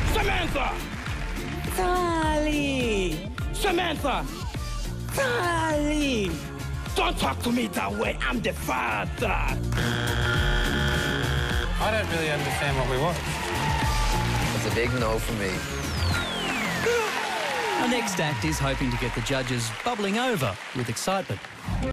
Samantha! Sally! Samantha! Sally! Don't talk to me that way. I'm the father. I don't really understand what we want. It's a big no for me. Our next act is hoping to get the judges bubbling over with excitement.